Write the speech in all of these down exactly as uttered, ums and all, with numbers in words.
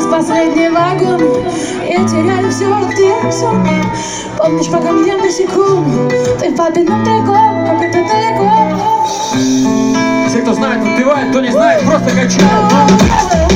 последний вагон. Я теряю все, где все. Помнишь, пока мне на секунду ты в папином трико, как это далеко. Все, кто знает, подпевает, кто не знает, просто качает.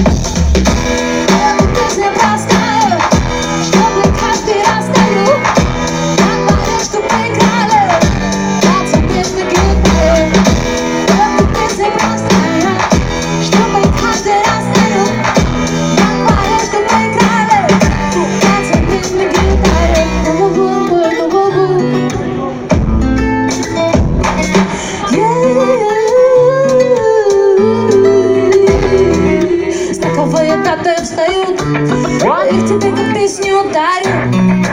Стаковые даты встают, их тебе как песню дарю.